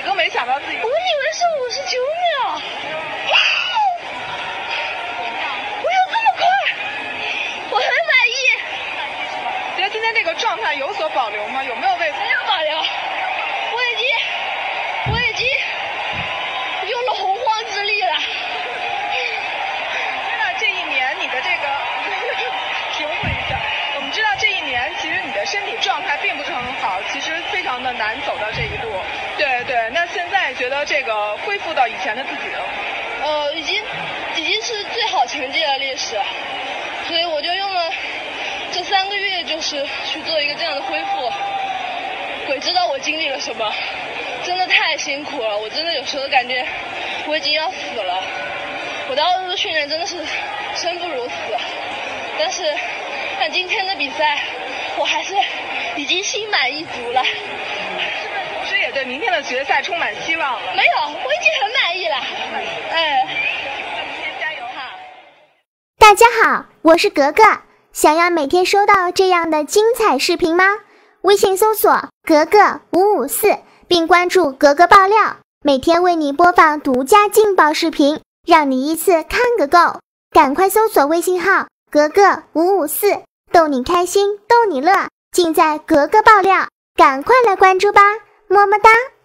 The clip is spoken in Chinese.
己都没想到自己。 我以为是59秒。我有这么快？我很满意。 觉得今天这个状态有所保留吗？有没有为？ 没有保留。我已经用了洪荒之力了。 那这一年你的这个平复一下，我们知道这一年其实你的身体状态并不是很好，其实非常的难走到这一步。对对，那现在觉得这个恢复到以前的自己了？ 已经是最好成绩的历史，所以我就用了这3个月，就是去做一个这样的恢复。鬼知道我经历了什么，真的太辛苦了。我真的有时候感觉我已经要死了。我的奥运训练真的是生不如死，但是看今天的比赛，我还是已经心满意足了。 是不是同时也对明天的决赛充满希望了？ 没有，我已经很满意了。哎， 那明天加油哈！ 大家好，我是格格。想要每天收到这样的精彩视频吗？微信搜索格格554，并关注格格爆料，每天为你播放独家劲爆视频，让你一次看个够。赶快搜索微信号格格554，逗你开心，逗你乐，尽在格格爆料，赶快来关注吧，么么哒。